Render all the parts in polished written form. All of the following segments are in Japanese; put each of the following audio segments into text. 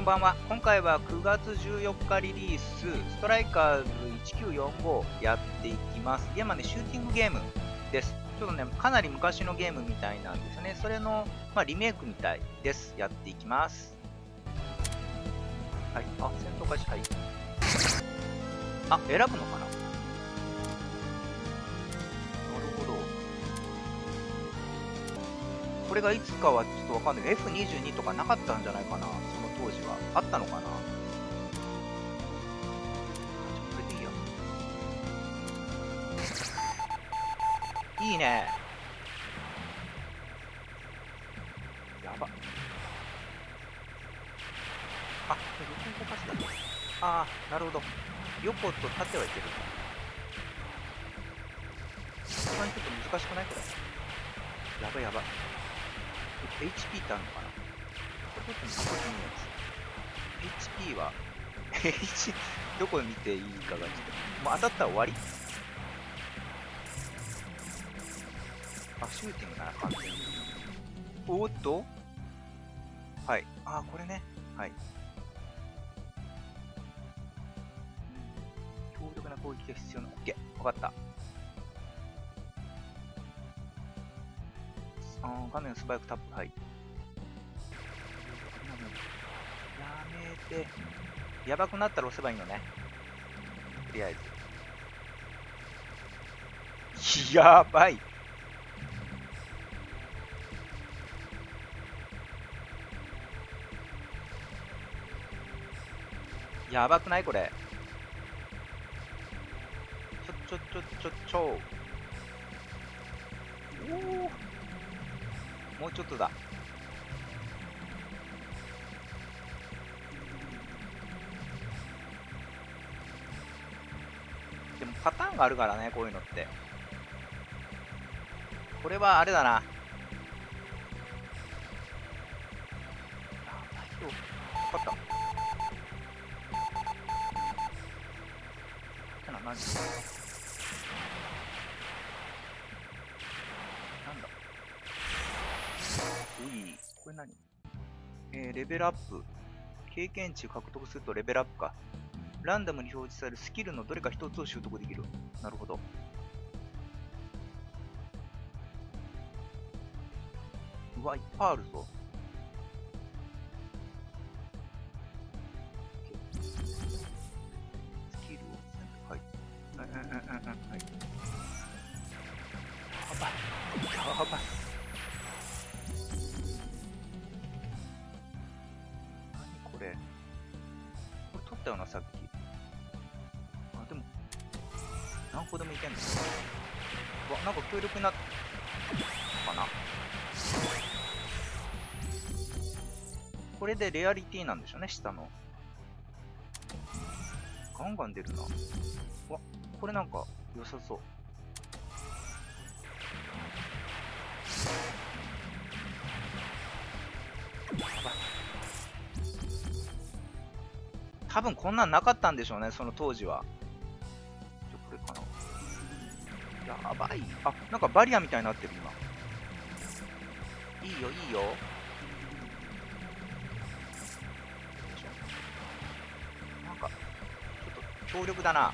こんばんは。今回は9月14日リリース、ストライカーズ1945やっていきます。ゲームはね、シューティングゲームです。ちょっとね、かなり昔のゲームみたいなんですね。それの、リメイクみたいです。やっていきます。はい。あ、戦闘開始。はい。あ、選ぶのかな？なるほど。これがいつかはちょっとわかんない。F22 とかなかったんじゃないかな。その当時は。あったのかな？これでいいや。いいね。やば。あ、横動かすだけ。ああ、なるほど。横と縦はいける。さすがにちょっと難しくないこれ。やばいやばい。HP ってあるのかな？これちょっと見るやつ。HP は、どこ見ていいかがちょっと。もう当たったら終わり？あ、シューティングなら完全に。おーっとはい。あ、これね。はい。強力な攻撃が必要な。OK。わかった。画面を素早くタップ。はい。やめて。やばくなったら押せばいいのね。とりあえず。やばい。やばくないこれ。ちょ。おお。もうちょっとだ。でもパターンがあるからね、こういうのって。これはあれだな。やばいよ。わかった。何なんだうい、これ何？レベルアップ。経験値を獲得するとレベルアップか。ランダムに表示されるスキルのどれか一つを習得できる。なるほど。うわ、いっぱいあるぞ。スキルを、はい。はい。やばい。やばい。何これ。これ取ったよな、さっき。あ、でも、何個でもいけんの？うわ、なんか強力になったかな。これでレアリティなんでしょうね、下の。ガンガン出るな。うわ、これなんか良さそう。やばい。多分こんなんなかったんでしょうね、その当時は。これかな。やばい。あ、なんかバリアみたいになってる、今。いいよ、いいよ。なんか、ちょっと強力だな。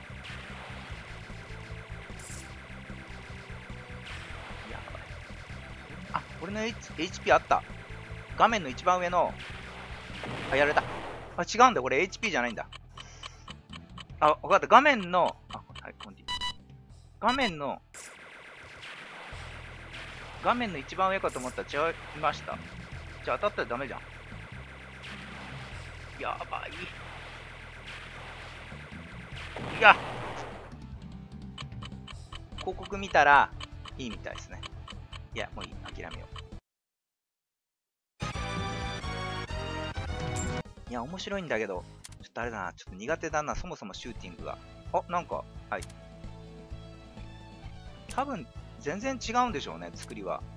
やばい。あ、俺の、HP あった。画面の一番上の、あ、やられた。あ、違うんだ、これ HP じゃないんだ。あ、わかった。画面の、あ、はい、コンティ。画面の一番上かと思ったら違いました。じゃあ当たったらダメじゃん。やばい。いや、広告見たらいいみたいですね。いや、もういい。諦めよう。いや、面白いんだけど、ちょっとあれだな。ちょっと苦手だな。そもそもシューティングが。あ、なんか、はい。多分、全然違うんでしょうね、作りは。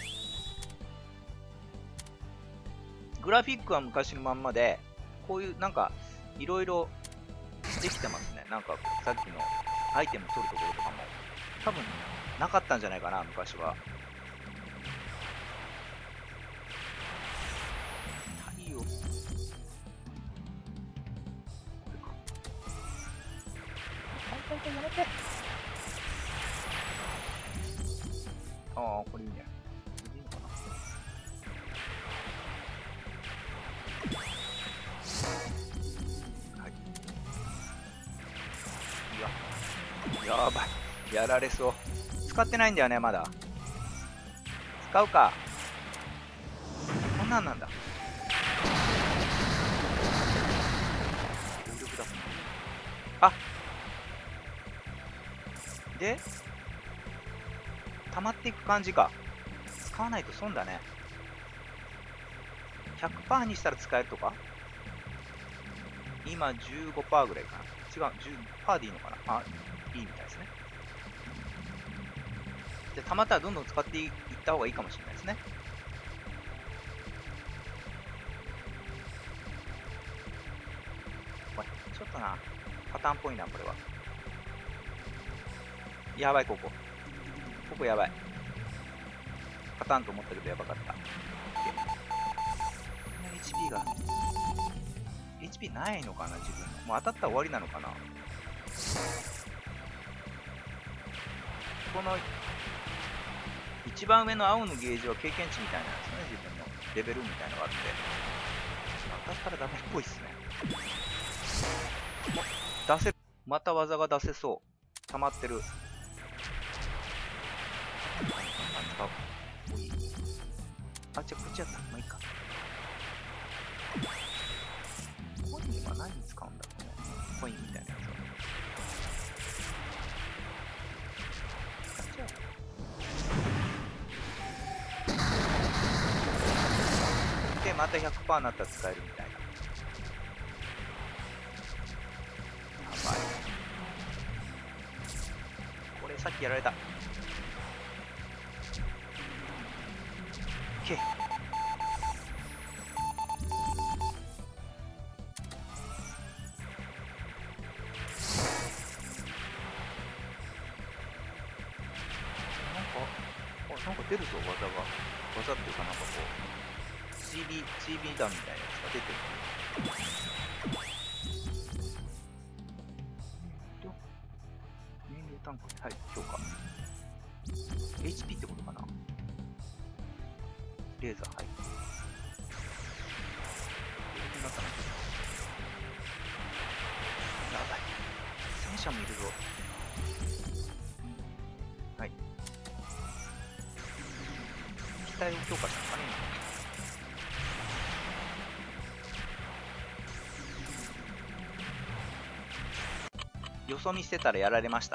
グラフィックは昔のまんまで、こういう、なんか、いろいろできてますね。なんか、さっきのアイテム取るところとかも、多分、なかったんじゃないかな、昔は。太陽。 やめて。ああ、これいいね。いいのかな。はい。いや、やばい。やられそう。使ってないんだよね、まだ。使うか。こんなんなんだ。強力だ。あ、で、溜まっていく感じか。使わないと損だね。100% にしたら使えるとか。今 15% ぐらいかな。違う、10% でいいのかな。あ、いいみたいですね。じゃあ、溜まったらどんどん使っていった方がいいかもしれないですね。おい、ちょっとな、パターンっぽいな、これは。やばい、ここ。ここやばい。パターンと思ったけどやばかった。こんな HP が。HP ないのかな、自分。もう当たったら終わりなのかな。この、一番上の青のゲージは経験値みたいなんですよね、自分の。レベルみたいなのがあって。当たったらダメっぽいっすね。出せ、また技が出せそう。溜まってる。使おう。あ、違う、こっちやった。まあいいか。コインは何に使うんだろうね。コインみたいなやつは。使っちゃおう。で、また 100% になったら使えるみたいな。やばい。これさっきやられた。け。なんか出るぞ、技が。技っていうかなんかこう、CB 弾みたいなやつが出てる。燃料タンク、はい、強化。HP ってことかな。レーザー、はい。なったな。やばい。戦車もいるぞ。はい。機体を強化したのかね。よそ見してたらやられました。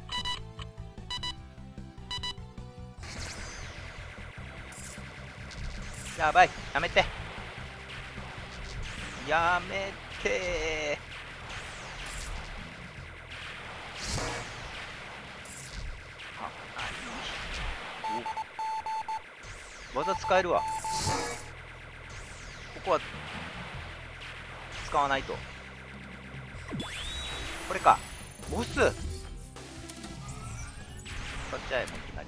やばい、やめて。やめてあ、お、技使えるわ。ここは使わないと。これか。ボス使っちゃえ、もういきなり。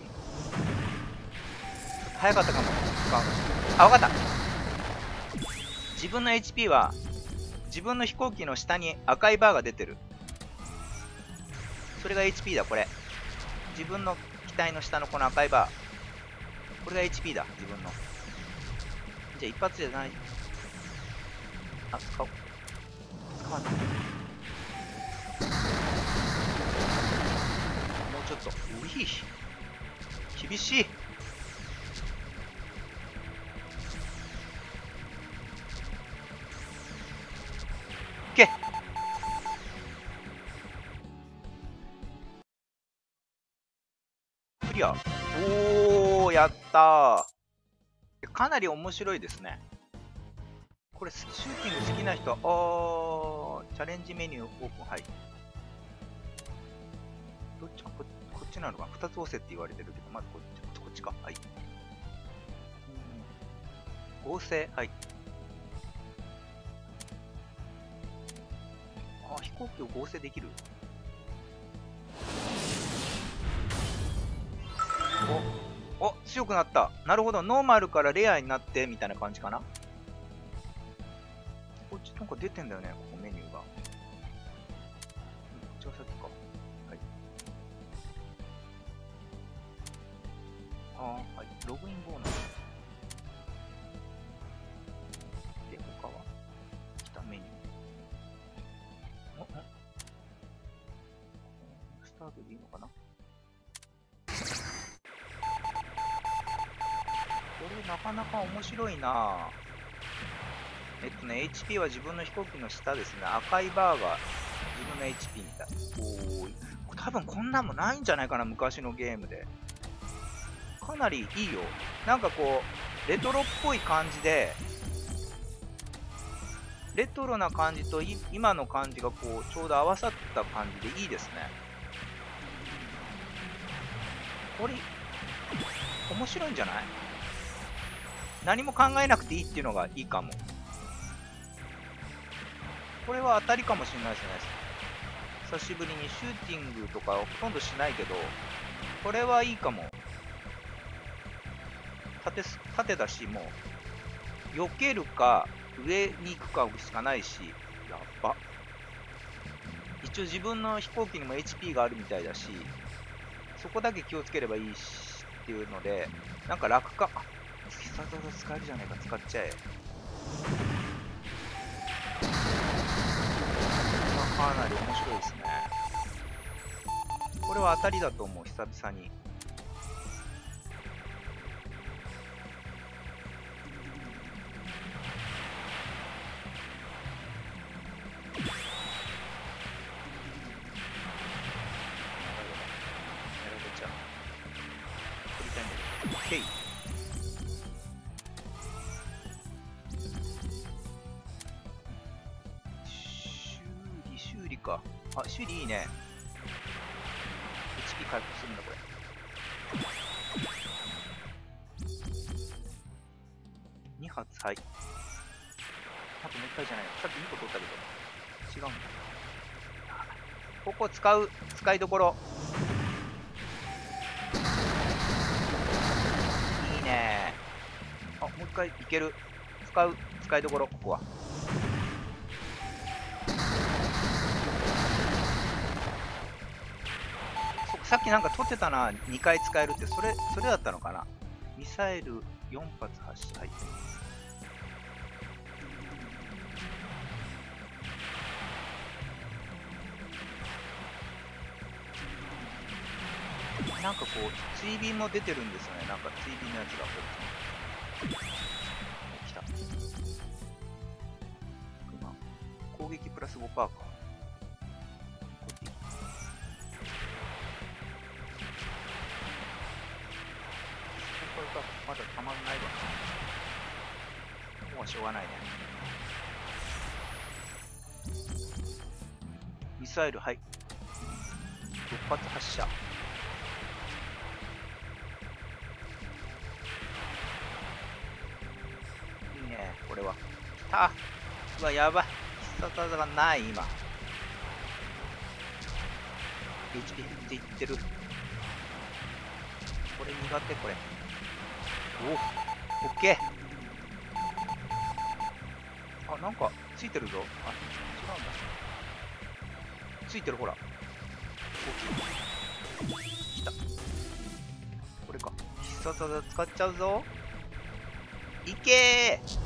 早かったかも。使うの。あ、わかった。自分の HP は、自分の飛行機の下に赤いバーが出てる。それが HP だ、これ。自分の機体の下のこの赤いバー。これが HP だ、自分の。じゃあ一発じゃない。あ、使おう。使わない。もうちょっと。うい、厳しい。け。クリア。おー、やったー。かなり面白いですね。これ、シューティング好きな人は、チャレンジメニューオープン、はい。どっちか、こっちなのかな。2つ押せって言われてるけど、まずこっちか。はい。合成、はい。あ、飛行機を合成できる。お、強くなった。なるほど、ノーマルからレアになって、みたいな感じかな。こっちなんか出てんだよね、ここメニューが。こっちが先か。ははい。ログインボーナス。で、他は来たメニュー。スタートでいいのかな。これなかなか面白いな。HP は自分の飛行機の下ですね。赤いバーが自分の HP みたい。おーい。多分こんなんもないんじゃないかな、昔のゲームで。かなりいいよ。なんかこう、レトロっぽい感じで、レトロな感じと今の感じがこう、ちょうど合わさった感じでいいですね。これ、面白いんじゃない？何も考えなくていいっていうのがいいかも。これは当たりかもしれないですね。久しぶりにシューティングとかほとんどしないけど、これはいいかも。縦だし、もう、避けるか、上に行くかしかないし、やっば。一応自分の飛行機にも HP があるみたいだし、そこだけ気をつければいいしっていうので、なんか楽か。必殺技使えるじゃないか、使っちゃえ。かなり面白いですね。これは当たりだと思う、久々に。修理か。あ、修理いいね。HP 回復するんだ、これ。2発、はい。あともう1回じゃない。さっき2個取ったけど。違うんだ。ここ使いどころ。いいね。あ、もう1回いける。使いどころ、ここは。さっきなんか取ってたな、2回使えるって、それだったのかな。ミサイル4発発射。はい。なんかこう、追尾も出てるんですよね。なんか追尾のやつがこっちに。来た。今、攻撃プラス5%か。これか、まだたまんないわ。もうしょうがないね。ミサイル、はい。6発発射。いいね、これは。来た。うわ、やばい。必殺技がない、今。HP 減っていってる。これ苦手、これ。お、オッケー。あ、なんか、ついてるぞ。あ、違うんだ。ついてる、ほら。大きい。来た。これか。必殺技使っちゃうぞ。いけー。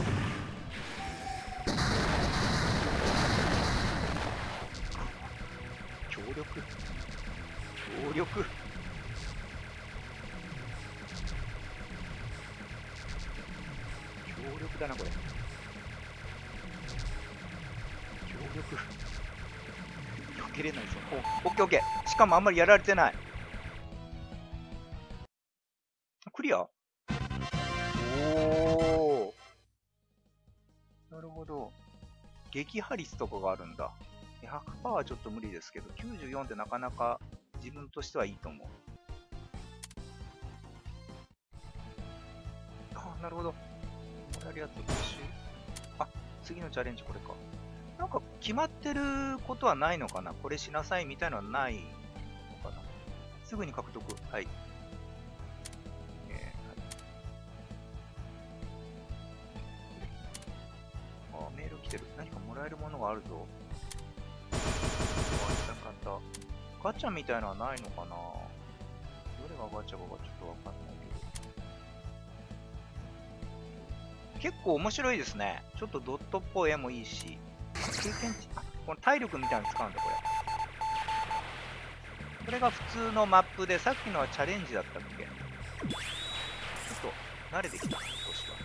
強力。強力だな、これ。強力。避けれないぞ。お、オッケーオッケー。しかもあんまりやられてない。クリア？おー。なるほど。撃破率とかがあるんだ。100% はちょっと無理ですけど、94ってなかなか自分としてはいいと思う。あ、なるほど。もらえるやつ募集。あ、次のチャレンジこれか。なんか決まってることはないのかな、これしなさいみたいなのはないのかな。すぐに獲得。はい。あ、メール来てる。何かもらえるものがあるぞ。ガチャみたいのはないのかな。 どれがガチャかがちょっとわかんないけど。結構面白いですね。ちょっとドットっぽい絵もいいし。経験値、この体力みたいなの使うんだ、これ。これが普通のマップで、さっきのはチャレンジだったっけ？ちょっと慣れてきた、少しは。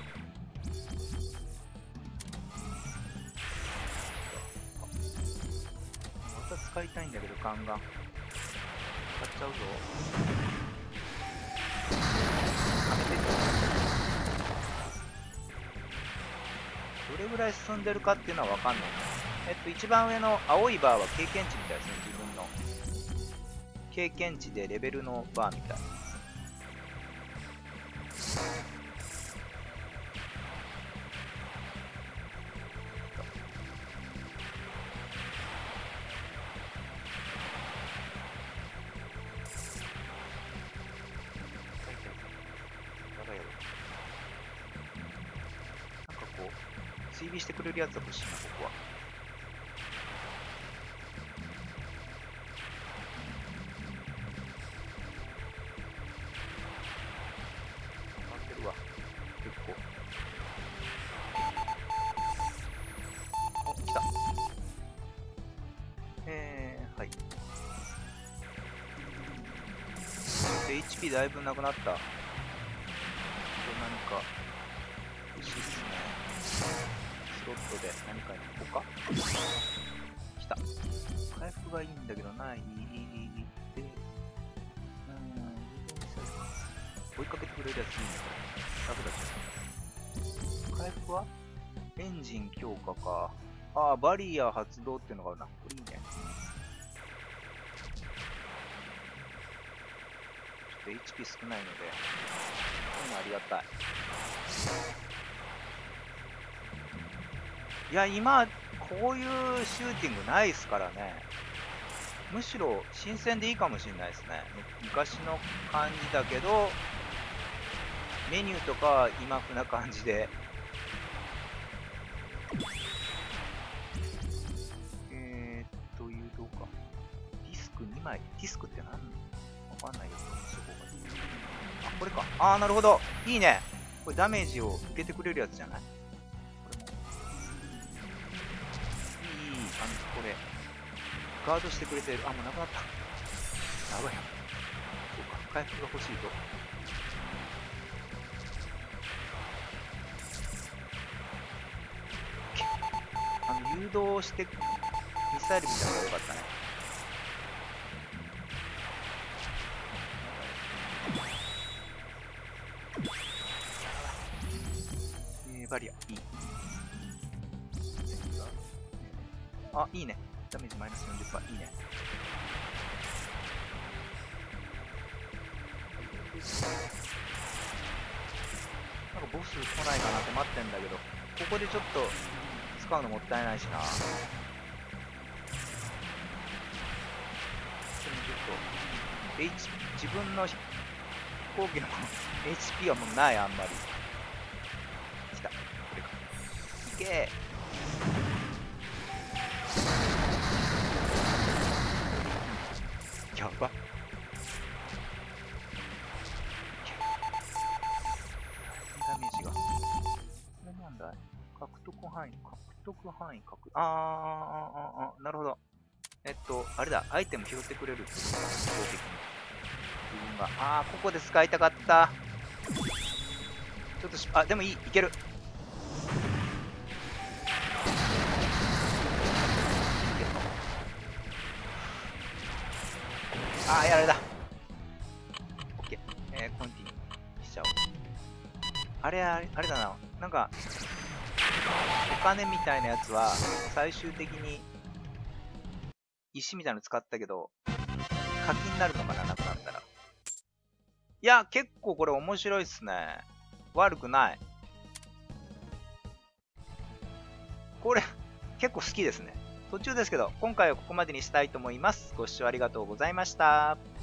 また使いたいんだけど、ガンガン。使っちゃうぞ。はめてる。どれぐらい進んでるかっていうのはわかんない。一番上の青いバーは経験値みたいですね、自分の。経験値でレベルのバーみたい。なんかこう、追尾してくれるやつは欲しいな、ここは。はい。HP だいぶなくなった。これ何か欲しいっすね。スロットで何かに行こうか。来た。回復がいいんだけどない。で、追いかけてくれるやついいね、これ。楽だけど。回復はエンジン強化か。ああ、バリア発動っていうのがあるな。これいいね。ちょっと HP 少ないので、こういうのありがたい。いや、今、こういうシューティングないっすからね。むしろ新鮮でいいかもしれないですね。昔の感じだけど、メニューとかは今風な感じで。どうか。ディスク2枚。ディスクって何？わかんないよ。あ、これか。あー、なるほど。いいね。これダメージを受けてくれるやつじゃない？これも。いい。これ。ガードしてくれてる。あ、もうなくなった。やばいよ。そうか。回復が欲しいと。誘導して、ミサイルみたいなのがよかったね。バリア、いい。あ、いいね。ダメージマイナス 40%。いいね。なんかボス来ないかなって待ってんだけど、ここでちょっと使うのもったいないしな。でもちょっと、自分の飛行機のHP はもうない、あんまり。来た。これか。いけー。やば。ダメージが。これなんだい？獲得範囲、なるほど。あれだ、アイテム拾ってくれるってことか、自動的に。自分が。ここで使いたかった。ちょっとでもいける。やられた。OK。コンティニューしちゃおう。あれだな。なんか、お金みたいなやつは、最終的に、石みたいなの使ったけど、課金になるのかな、なくなったら。いや、結構これ面白いっすね。悪くない。これ、結構好きですね。途中ですけど、今回はここまでにしたいと思います。ご視聴ありがとうございました。